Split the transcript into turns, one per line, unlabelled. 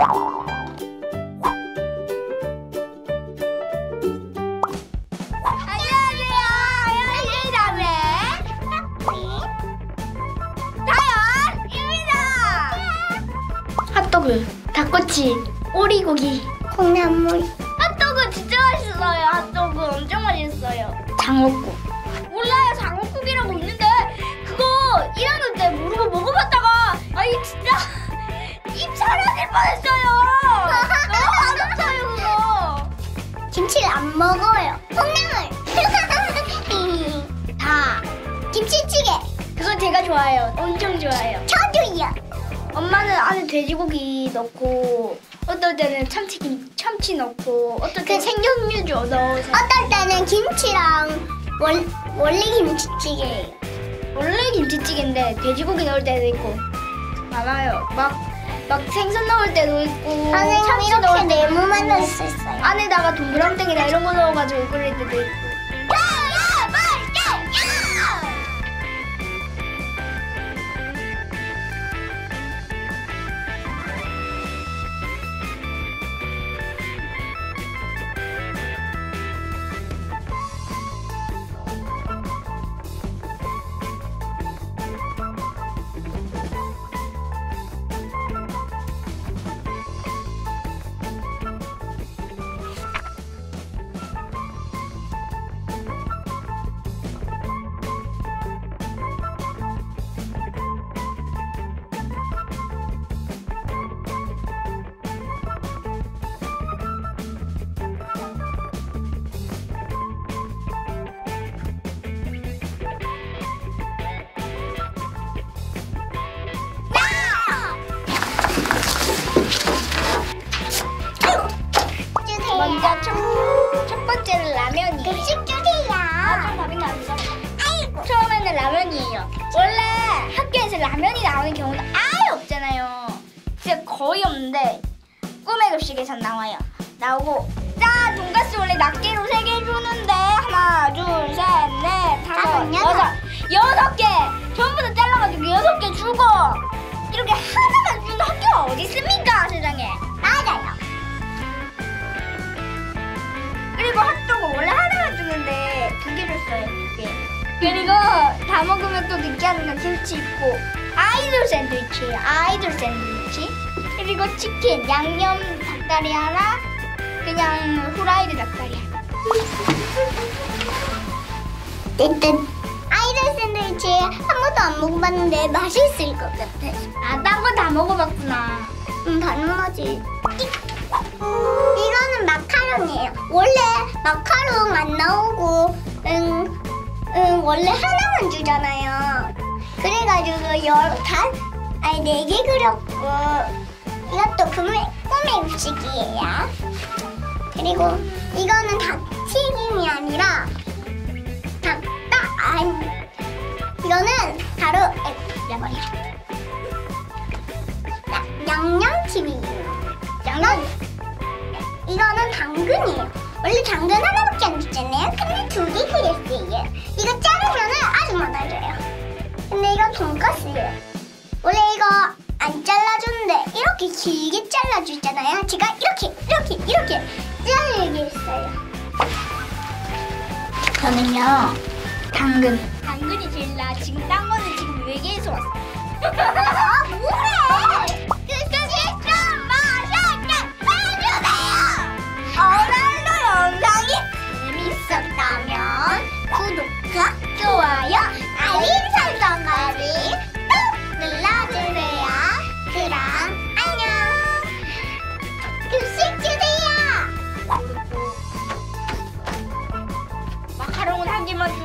핫도그, 닭꼬치, 오리고기, 콩나물.
핫도그 진짜 맛있어요. 핫도그 엄청 맛있어요.
장어국.
몰라요. 장어국이라고 있는데 그거 1학년 때 모르고 먹어봤다가 아이 진짜 입 사라질 뻔했어요. 너무 맛없어요 그거.
김치를 안 먹어요. 콩나물. 다. 김치찌개.
그거 제가 좋아해요. 엄청 좋아해요.
저도요.
엄마는 안에 돼지고기 넣고 어떨 때는 참치 넣고 어떨 때는 생선류죠 넣어서.
어떨 때는 김치랑 원래 김치찌개예요.
원래 김치찌개인데 돼지고기 넣을 때도 있고 많아요. 막 생선 넣을 때도 있고
선생님
참치
이렇게
넣을 때도
네모만
있고,
넣을 수 있어요.
안에다가 동그랑땡이나 이런 거 넣어가지고 끓일 때도 있고. 먼저 첫 번째는 라면이에요.
급식 주세요.
답이 나왔어. 처음에는 라면이에요. 원래 학교에서 라면이 나오는 경우가 아예 없잖아요. 진짜 거의 없는데 꿈의 급식에선 나와요. 나오고 자 돈가스 원래 낱개로 3개 주는데 하나 둘 셋 넷 다섯 여섯 개 전부 다 잘라가지고 6개 주고 이렇게 하나만 주는 학교가 어디 있습니까 세상에.
맞아요.
그리고 핫도그 원래 하나만 주는데 2개 줬어요. 이렇게. 그리고 다 먹으면 또 느끼하는 건 김치 있고 아이돌 샌드위치예요. 아이돌 샌드위치. 그리고 치킨 양념 닭다리 하나 그냥 후라이드 닭다리 하나.
일단 아이돌 샌드위치 한 번도 안 먹어봤는데 맛있을 것 같아.
아, 딴 건 다 먹어봤구나.
당연하지. 이거는 마카롱이에요. 원래 마카롱 안 나오고 원래 하나만 주잖아요. 그래가지고 4개 그렸고 이것도 꿈의 음식이에요. 그리고 이거는 닭튀김이 아니라 이거는 바로 양념튀김이에요. 이거는 당근이에요. 원래 당근 하나밖에 안 줬잖아요. 근데 2개 그렸어요. 이거 자르면 아주 많아져요. 근데 이거 돈가스예요. 원래 이거 안 잘라주는데 이렇게 길게 잘라주잖아요. 제가 이렇게 자르게 했어요.
저는요 당근이 제일 나. 지금 딴 거는 지금 외계에서 왔어.
아 뭐래?
오늘도 영상이
재밌었다면 구독과 좋아요, 알림 설정까지 꾹 눌러주세요. 그럼 안녕. 급식 주세요.
마카롱은 한 개만 주.